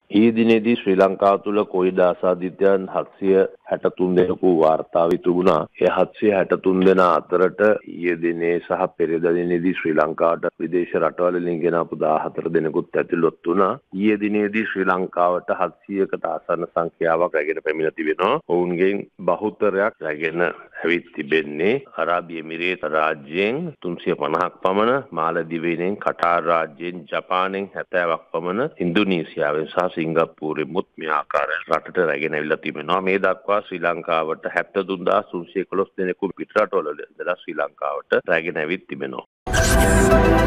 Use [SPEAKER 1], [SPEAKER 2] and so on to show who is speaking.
[SPEAKER 1] ඊයේ දිනේදී ශ්‍රී ලංකාව තුළ කොවිඩ් ආසාදිතයන් 763 දෙනෙකු වාර්තා වී තිබුණා. ඒ 763 දෙනා අතරට ඊයේ දිනේ සහ පෙරේදා දිනේදී ශ්‍රී ලංකාවට විදේශ රටවල් වලින් ගෙන ආපු 14 දෙනෙකුත් ඇතුළත් වුණා. ඊයේ දිනේදී ශ්‍රී ලංකාවට 700කට ආසන්න සංඛ්‍යාවක් රැගෙන පැමිණ තිබෙනවා. ඔවුන්ගෙන් බහුතරයක් රැගෙන ඇවිත් තිබෙන්නේ අරාබි එමිරේත් රාජ්‍යයෙන් 350ක් පමණ, මාලදිවයිනෙන්, කටාර් රාජ්‍යයෙන්, ජපානයෙන් 70ක් පමණ, ඉන්දුනීසියාවෙන් සහ සිංගප්පූරුවෙන් මුත් මේ ආකාරයෙන් රටට රැගෙන ඇවිල්ලා තිබෙනවා. මේ දක්වා ශ්‍රී ලංකාවට 73311 දෙනෙකු පිටරටවල ඉඳලා ශ්‍රී ලංකාවට රැගෙන ඇවිත් තිබෙනවා.